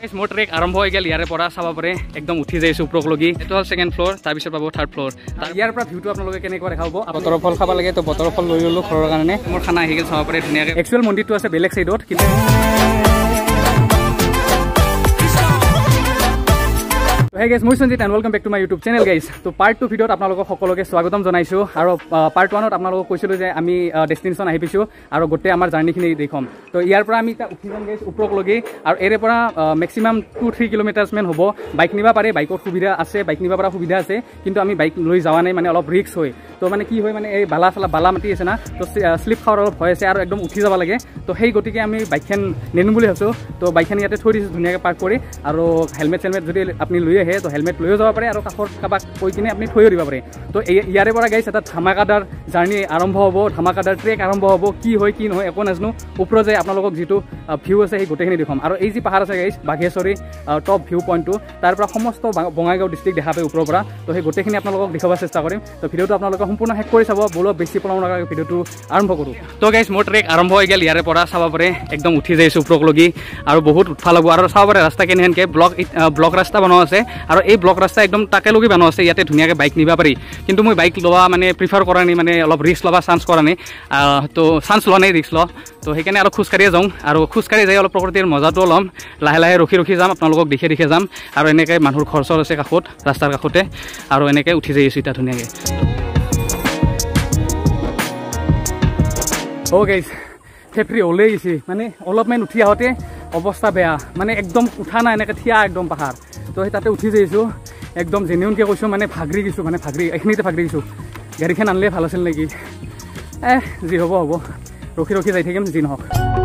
মোৰ ট্ৰেক আৰম্ভ হৈ গ'ল ইয়াৰে পৰা চাব পাৰে একদম উঠি যাইছো ওপৰক লগি এটো হল সেকেন্ড ফ্লোৰ তাৰ পিছত পাবো থাৰ্ড ফ্লোৰ ইয়াৰ পৰা ভিউটো আপোনালোকে কেনেকৈ দেখাব বতৰৰ ফল খাব লাগে তো বতৰৰ ফল লৈ ললো ঘৰৰ কাৰণে মোৰ খানা আহি গ'ল চাব পাৰে ধুনীয়াকৈ একচুৱেল মন্দিৰটো আছে বেলেগ সাইডত কিন্তু Hey guys, মই Sanjit and welcome back to my YouTube channel guys. তো পাৰ্ট 2 ভিডিওত আপোনালোকক সকলোকে স্বাগতম জনাইছো আৰু পাৰ্ট 1ত আপোনালোকক কৈছিলো যে আমি ডেষ্টিনেশন আহি পিছো আৰু গোটে আমাৰ জাৰ্নিখিনি দেখাম তো ইয়াৰ পৰা আমি উঠি যাম গাইস ওপৰক লগি আৰু এৰে পৰা ম্যাক্সিমাম 2-3 কিলোমিটাৰছ মান হ'ব বাইক নিবা পাৰে বাইকৰ সুবিধা আছে বাইক নিবা পৰা সুবিধা আছে কিন্তু আমি বাইক লৈ যাওয়া নাই মানে অলপ ৰিস্ক হয় তো মানে কি হয় মানে এই বালা মাটি আছে না তো স্লিপ খাওয়াৰ অলপ ভয় আছে আৰু একদম উঠি যাব লাগে তো সেই গতিকে আমি বাইকখন নেনু বুলি ভাবছো তো বাইকখন ইয়াতে থৈ দিছো ধুনীয়াকৈ পাৰ্ক কৰি আৰু হেলমেট যদি আপুনি লৈ আহে তো হেলমেট লৈও যাব পাৰে আৰু কাষৰ কাবাক কৈ কিনে আপুনি থৈও দিব পাৰে তো ইয়াৰে পৰা গাইছ এটা ধামাকাদাৰ জাৰ্নি আৰম্ভ হ'ব ধামাকাদাৰ ট্ৰেক আৰম্ভ হ'ব কি হয় কি নহয় একো নাজানো ওপৰত যায় আপোনালোকক যিটো ভিউ আছে সেই গোটেইখিনি দেখাম আৰু এই যি পাহাৰ আছে গাইছ বাঘেশ্বৰী টপ ভিউ পইণ্টটো তাৰ পৰা সমস্ত বঙাইগাঁও ডিষ্ট্ৰিক্ট দেখা পায় ওপৰৰ পৰা তো সেই গোটেইখিনি আপোনালোকক দেখাব চেষ্টা কৰিম তো ভিডিওটো আপোনালোকে সম্পূৰ্ণ শেষ কৰি চাব বলক বেছি পলম নকৰাকৈ ভিডিওটো আৰম্ভ কৰোঁ তো গাইছ মোৰ ট্ৰেক আৰম্ভ হৈ গ'ল ইয়াৰে পৰা চাব পাৰে একদম উঠি যাইছো ওপৰক লগি আৰু বহুত উঠা লাগব আৰু চাব পাৰে ৰাস্তা কেনেহেনকৈ ব্লক ৰাস্তা বনোৱা আছে আৰু এই ব্লক ৰাস্তা একদম টাকে লগি বনোৱা আছে ইয়াতে ধুনীয়াকৈ বাইক নিবা পাৰি কিন্তু মই বাইক লোৱা মানে প্ৰিফাৰ কৰা নাই মানে অলপ ৰিস্ক ল'বা চান্স কৰা নাই তো চান্স লোৱা নাই ৰিস্ক ল তো সেইকাৰণে আৰু খোজকাঢ়িয়ে যাওঁ আৰু খোজকাঢ়ি যাই অলপ প্ৰকৃতিৰ মজাটো ল'ম লাহে লাহে ৰখি যাম আপোনালোকক দেখি যাম আৰু এনেকৈ মানুহৰ ঘৰ চৰ আছে কাষত ৰাস্তাৰ কাষতে আৰু এনেকৈ উঠি যাই আছোঁ এতিয়া ধুনীয়াকৈ অ' গাইছ ফেক্টৰী ওলাই গৈছে মানে অলপমান উঠি আহোঁতে অৱস্থা বেয়া মানে একদম উঠা নাই এনেকৈ থিয়া একদম পাহাৰ তো সেই তাতে উঠি যাইছোঁ একদম জেনুইনকৈ কৈছোঁ মানে ভাগৰি গৈছোঁ মানে এইখিনিতে ভাগৰি গৈছোঁ গাড়ীখন আনিলে ভাল আছিল নেকি যি হ'ব ৰখি যাই থাকিম যি নহওক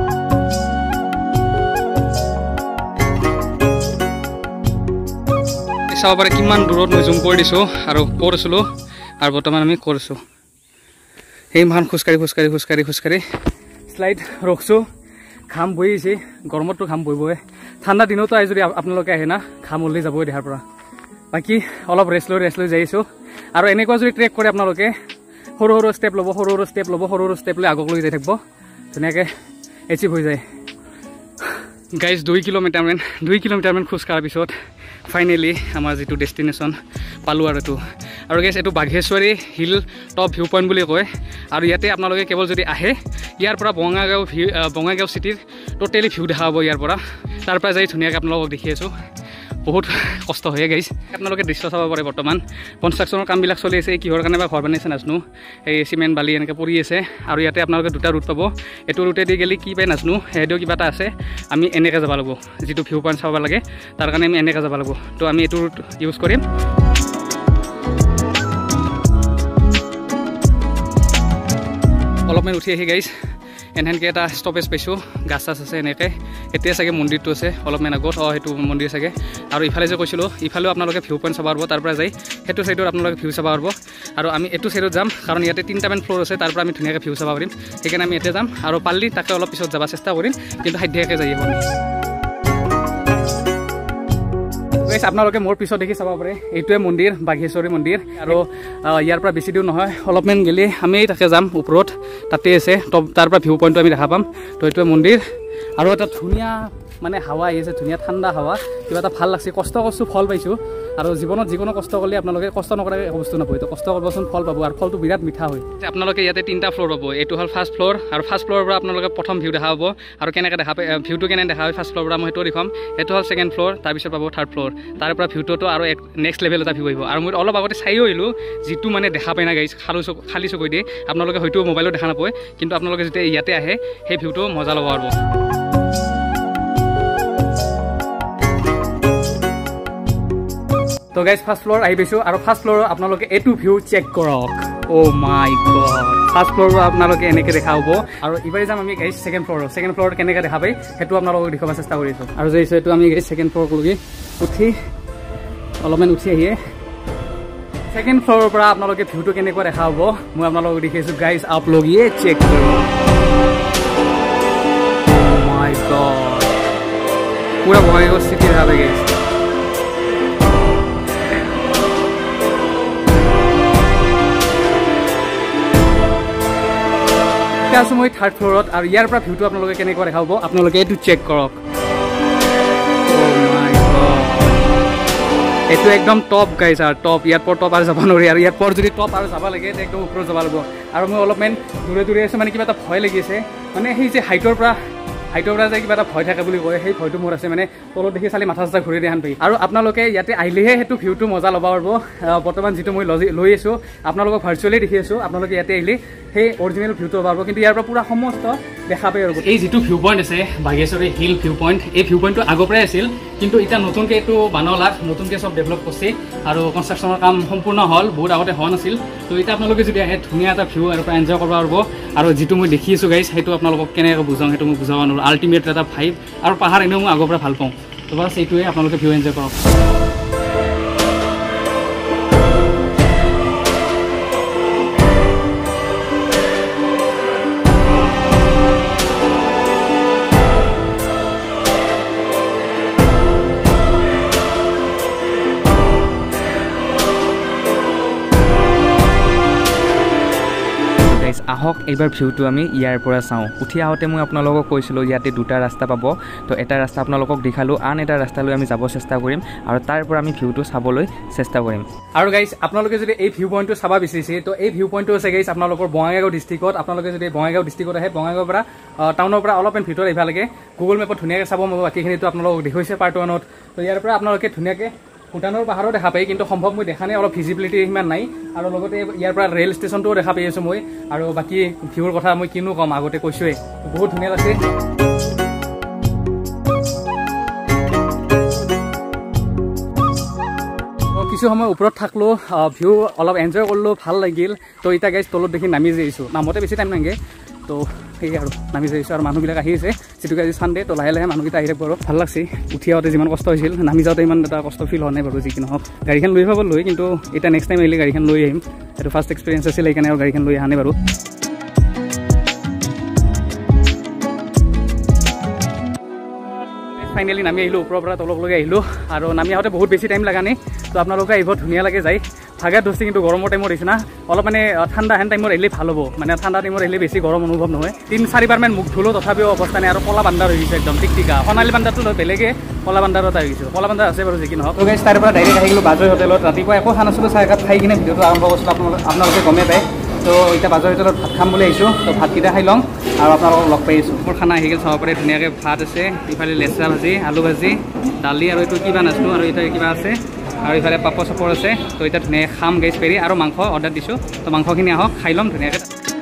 চাব পাৰে কিমান দূৰত মই জুম কৰি দিছোঁ আৰু ক'ত আছিলোঁ আৰু বৰ্তমান আমি ক'ত আছোঁ সেই ইমান খোজকাঢ়ি শ্লাইড ৰখছোঁ ঘাম বৈ আহিছে গৰমততো ঘাম বহিবই ঠাণ্ডা দিনতো আহি যদি আপোনালোকে আহে না ঘাম ওলাই যাবই দেহাৰ পৰা বাকী অলপ ৰেষ্ট লৈ যাই আছোঁ আৰু এনেকুৱা যদি ট্ৰেক কৰে আপোনালোকে সৰু ষ্টেপ লৈ আগক লৈ যাই থাকিব ধুনীয়াকৈ এচিভ হৈ যায় গাইজ 2 কিলোমিটাৰমান খোজ কঢ়াৰ পিছত ফাইনেলি আমাৰ যিটো ডেষ্টিনেশ্যন পালোঁ আৰু গাইজ এইটো Bagheshwari hill top view point বুলি কয় আৰু ইয়াতে আপোনালোকে কেৱল যদি আহে ইয়াৰ পৰা বঙাইগাঁও চিটিৰ টোটেলি ভিউ দেখা পাব ইয়াৰ পৰা তাৰ পৰা যাই ধুনীয়াকৈ আপোনালোকক দেখি আছোঁ বহুত কষ্ট হয়ে গাইছ আপোনালোকে দৃশ্য চাব পাৰে বৰ্তমান কনষ্ট্ৰাকশ্যনৰ কামবিলাক চলি আছে কিহৰ কাৰণে বা ঘৰ বনাইছে নাজানো এই চিমেণ্ট বালি এনেকৈ পৰি আছে আৰু ইয়াতে আপোনালোকে দুটা ৰুট পাব এইটো ৰুটেদি গ'লে কি পায় নাজানো সেইটোও কিবা এটা আছে আমি এনেকৈ যাব লাগিব যিটো ভিউ পইণ্ট চাব লাগে তাৰ কাৰণে আমি এনেকৈ যাব লাগিব তো আমি এইটো ৰুট ইউজ কৰিম অলপমান উঠি আহি গাইছ এনেহেনকৈ এটা ষ্টপেজ পাইছোঁ গাছ চাছ আছে এনেকৈ এতিয়া চাগে মন্দিৰটো আছে অলপমান আগত সেইটো মন্দিৰ চাগে আৰু ইফালে যে কৈছিলোঁ ইফালেও আপোনালোকে ভিউ পইণ্ট চাব পাৰিব তাৰ পৰা যাই সেইটো ছাইডত আপোনালোকে ভিউ চাব পাৰিব আৰু আমি এইটো ছাইডত যাম কাৰণ ইয়াতে 3টামান ফ্ল'ৰ আছে তাৰ পৰা আমি ধুনীয়াকৈ ভিউ চাব পাৰিম সেইকাৰণে আমি এতিয়া যাম আৰু পাৰিলে তাকে অলপ পিছত যাব চেষ্টা কৰিম কিন্তু সাধ্যাকৈ যাই আহিব আপোনালোকে মোৰ পিছত দেখি চাব পাৰে এইটোৱে মন্দিৰ বাঘেশ্বৰী মন্দিৰ আৰু ইয়াৰ পৰা বেছি দূৰ নহয় অলপমান গ'লে আমি তাকে যাম ওপৰত তাতে আছে তাৰ পৰা ভিউ পইণ্টটো আমি দেখা পাম তো এইটোৱে মন্দিৰ আৰু এটা ধুনীয়া মানে হাৱা আহি আছে ধুনীয়া ঠাণ্ডা হাৱা কিবা এটা ভাল লাগছে কষ্ট ফল পাইছোঁ আৰু জীৱনত যিকোনো কষ্ট কৰিলে আপোনালোকে কষ্ট নকৰাকৈ একো বস্তু নাপায় তো কষ্ট কৰিবচোন ফল পাব আৰু ফলটো বিৰাট মিঠা হয় আপোনালোকে ইয়াতে 3টা ফ্ল'ৰ পাব এইটো হ'ল ফাৰ্ষ্ট ফ্ল'ৰ আৰু ফাৰ্ষ্ট ফ্ল'ৰৰ পৰা আপোনালোকে প্ৰথম ভিউ দেখা পাব আৰু কেনেকৈ দেখা পায় ভিউটো কেনেকৈ দেখা হয় ফাৰ্ষ্ট ফ্ল'ৰৰ পৰা মই সেইটো দেখুৱাম এইটো হ'ল ছেকেণ্ড ফ্ল'ৰ তাৰপিছত পাব থাৰ্ড ফ্ল'ৰ তাৰ পৰা ভিউটোতো আৰু নেক্সট লেভেল এটা ভিউ আহিব আৰু মই অলপ আগতে চাইও আহিলোঁ যিটো মানে দেখা পাই না গাইছ খালী চকুই দিয়ে আপোনালোকে হয়তো মোবাইলত দেখা নাপায় কিন্তু আপোনালোকে যেতিয়া ইয়াতে আহে সেই ভিউটো মজা ল'ব পাৰিব তো গাইজ ফাৰ্ষ্ট ফ্ল'ৰ আহি পাইছোঁ আৰু ফাৰ্ষ্ট ফ্ল'ৰৰ আপোনালোকে এইটো ভিউ চেক কৰক অ' মাই গড ফাৰ্ষ্ট ফ্ল'ৰৰ আপোনালোকে এনেকৈ দেখা হ'ব আৰু ইবাৰে যাম আমি গাইজ ছেকেণ্ড ফ্ল'ৰত কেনেকৈ দেখা পায় সেইটো আপোনালোকক দেখুৱাব চেষ্টা কৰিছোঁ আৰু যে এইটো আমি গাইজ ছেকেণ্ড ফ্ল'ৰলৈকে অলপমান উঠি আহিয়ে ছেকেণ্ড ফ্ল'ৰৰ পৰা আপোনালোকে ভিউটো কেনেকুৱা দেখা হ'ব মই আপোনালোকক দেখিছোঁ গাইজ আপলোগিয়ে চেক কৰক মাই গড পুৰা বঙাইগাঁও চিটি দেখা পাই গাইজ আছো মই থাৰ্ড ফ্ল'ৰত আৰু ইয়াৰ পৰা ভিউটো আপোনালোকে কেনেকুৱা দেখা হ'ব আপোনালোকে এইটো চেক কৰক এইটো একদম টপ গাইছ আৰু টপ ইয়াৰ পৰা টপ আৰু যাব নোৱাৰি আৰু ইয়াৰ পৰা যদি টপ আৰু যাব লাগে একদম ওপৰত যাব লাগিব আৰু মই অলপমান দূৰে আছোঁ মানে কিবা এটা ভয় লাগি আছে মানে সেই যে হাইটৰ পৰা যে কিবা এটা ভয় থাকে বুলি কয় সেই ভয়টো মোৰ আছে মানে তলত দেখি চালি মাথা চাথা ঘূৰি দেখান পাই আৰু আপোনালোকে ইয়াতে আহিলেহে সেইটো ভিউটো মজা ল'ব পাৰিব বৰ্তমান যিটো মই লৈ আছোঁ আপোনালোকক ভাৰ্চুৱেলি দেখি আছোঁ আপোনালোকে ইয়াতে আহিলে সেই অৰিজিনেল ভিউটো পাব কিন্তু ইয়াৰ পৰা পুৰা সমস্ত দেখা পাই আৰু এই যিটো ভিউ পইণ্ট আছে বাগেশ্বৰী হিল ভিউ পইণ্ট এই ভিউ পইণ্টটো আগৰ পৰাই আছিল কিন্তু এতিয়া নতুনকৈ এইটো বনালাক নতুনকৈ চব ডেভেলপ কৰিছে আৰু কনষ্ট্ৰাকশ্যনৰ কাম সম্পূৰ্ণ হ'ল বহুত আগতে হোৱা নাছিল তো এতিয়া আপোনালোকে যদি আহে ধুনীয়া এটা ভিউ আৰু এনজয় কৰিব পাৰিব আৰু যিটো মই দেখি আছোঁ গাইজ সেইটো আপোনালোকক কেনেকৈ বুজাওঁ সেইটো মই বুজাব নোৱাৰোঁ আল্টিমেট এটা ভাইব আৰু পাহাৰ এনেও মই আগৰ পৰা ভাল পাওঁ তো বাছ এইটোৱে আপোনালোকে ভিউ এনজয় কৰক আহক এইবাৰ ভিউটো আমি ইয়াৰ পৰা চাওঁ উঠি আহোঁতে মই আপোনালোকক কৈছিলোঁ ইয়াতে দুটা ৰাস্তা পাব তো এটা ৰাস্তা আপোনালোকক দেখালোঁ আন এটা ৰাস্তালৈ আমি যাব চেষ্টা কৰিম আৰু তাৰ পৰা আমি ভিউটো চাবলৈ চেষ্টা কৰিম আৰু গাইজ আপোনালোকে যদি এই ভিউ পইণ্টটো চাব বিচাৰিছে তো এই ভিউ পইণ্টটো আছে গাইজ আপোনালোকৰ বঙাইগাঁও ডিষ্ট্ৰিক্টত আপোনালোকে যদি বঙাইগাঁও ডিষ্ট্ৰিক্টত আহে বঙাইগাঁৱৰ পৰা টাউনৰ পৰা অলপমান ভিতৰত আহিব লাগে গুগল মেপত ধুনীয়াকৈ চাব মই বাকীখিনিতো আপোনালোকক দেখুৱাইছে পাৰ্ট 1ত তো ইয়াৰ পৰা আপোনালোকে ধুনীয়াকৈ ভূটানৰ পাহাৰো দেখা পায় কিন্তু সম্ভৱ মই দেখা নাই অলপ ভিজিবিলিটি সিমান নাই আৰু লগতে ইয়াৰ পৰা ৰেল ষ্টেচনটোও দেখা পাই আছোঁ মই আৰু বাকী ভিউৰ কথা মই কিনো ক'ম আগতে কৈছোঁৱেই বহুত ধুনীয়া লাগিছে কিছু সময় ওপৰত থাকলোঁ ভিউ অলপ এনজয় কৰিলোঁ ভাল লাগিল তো এতিয়া গাইজ তলত দেখি নামি যাইছোঁ নামতে বেছি টাইম নালাগে তো সেই আৰু নামি যাইছোঁ আৰু মানুহবিলাক আহি আছে যিটোকে আজি চানডে তো লাহে লাহে মানুহকেইটা আহি থাকিব আৰু ভাল লাগছে উঠি আহোঁতে যিমান কষ্ট হৈছিল নামি যাওঁতে ইমান এটা কষ্ট ফিল হোৱা নাই বাৰু যি কি নহওক গাড়ীখন লৈ আহিব লৈ কিন্তু এতিয়া নেক্সট টাইম আহিলে গাড়ীখন লৈ আহিম এইটো ফাৰ্ষ্ট এক্সপিৰিয়েঞ্চ আছিল সেইকাৰণে আৰু গাড়ীখন লৈ অহা নাই বাৰু ফাইনেলি নামি আহিলোঁ ওপৰৰ পৰা তললৈকে আহিলোঁ আৰু নামি আহোঁতে বহুত বেছি টাইম লগা নাই তো আপোনালোকে আহিব ধুনীয়া লাগে যায় ভাগে ধৰিছে কিন্তু গৰমৰ টাইমত আহিছে না অলপ মানে ঠাণ্ডা টাইমত আহিলে ভাল হ'ব মানে ঠাণ্ডা টাইমত আহিলে বেছি গৰম অনুভৱ নহয় 3-4বাৰমান মুখ ধুলোঁ তথাপিও অৱস্থা নাই আৰু কলা বান্দাৰ হৈ গৈছে একদম টিকা সোণালী বান্দাৰটো নহয় বেলেগে কলা বান্দাৰত আহি গৈছোঁ কলা বান্দাৰ আছে বাৰু যি কি নহওক তো গাইজ তাৰ পৰা ডাইৰেক্ট আহি গ'লোঁ বাজৈ হোটেলত ৰাতিপুৱা একো খোৱা নাছিলোঁ চাহ একাপ খাই কিনে ভিডিঅ'টো আৰম্ভ কৰিছিলোঁ আপোনালোকে গমেই পায় তো এতিয়া বাজৈ হোটেলত ভাত খাম বুলি আহিছোঁ তো ভাতকেইটা খাই লওঁ আৰু আপোনালোকক লগ পাই আছোঁ মোৰ খানা আহি গ'ল চাব পাৰে ধুনীয়াকৈ ভাত আছে ইফালে লেচৰা ভাজি আলু ভাজি দালি আৰু এইটো কিবা নাছিলোঁ আৰু এতিয়া কিবা আছে আৰু ইফালে পাপৰ চাপৰ আছে তো এতিয়া ধুনীয়াকৈ খাম গাইজ পেৰি আৰু মাংস অৰ্ডাৰ দিছোঁ তো মাংসখিনি আহক খাই ল'ম ধুনীয়াকৈ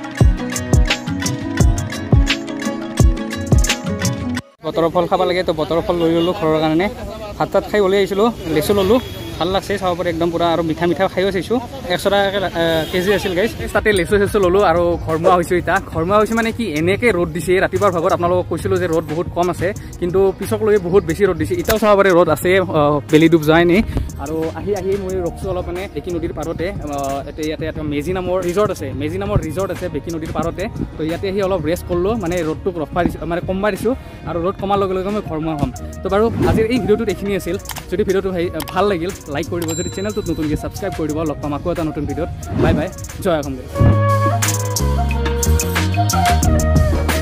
বতৰৰ ফল খাব লাগে তো বতৰৰ ফল লৈ ল'লোঁ ঘৰৰ কাৰণে ভাত তাত খাই ওলাই আহিছিলোঁ লেচু ল'লোঁ ভাল লাগছে চাব পাৰে একদম পুৰা আৰু মিঠা খাইও চাইছোঁ 100 টকাকৈ কেজি আছিল গাইজ তাতে লেচু চেচু ল'লোঁ আৰু ঘৰমুৱা হৈছোঁ এতিয়া ঘৰমুৱা হৈছে মানে কি এনেকৈ ৰ'দ দিছে ৰাতিপুৱাৰ ভাগত আপোনালোকক কৈছিলোঁ যে ৰ'দ বহুত কম আছে কিন্তু পিছকলৈকে বহুত বেছি ৰ'দ দিছে এতিয়াও চাব পাৰে ৰ'দ আছে বেলি ডুব যায় নি আৰু আহি মই ৰখছোঁ অলপ মানে বেকী নদীৰ পাৰতে ইয়াতে এটা মেজি নামৰ ৰিজৰ্ট আছে বেকী নদীৰ পাৰতে তো ইয়াতে আহি অলপ ৰেষ্ট কৰিলোঁ মানে ৰ'দটোক ৰখা দিছোঁ মানে কমাই দিছোঁ আৰু ৰ'দ কমাৰ লগে লগে মই ঘৰমুৱা হ'ম তো বাৰু আজিৰ এই ভিডিঅ'টোত এইখিনি আছিল যদি ভিডিঅ'টো ভাল লাগিল লাইক কৰি দিব যদি চেনেলটোত নতুনকৈ ছাবস্ক্ৰাইব কৰি দিব লগ পাম আকৌ এটা নতুন ভিডিঅ'ত বাই বাই জয় অসম গাইজ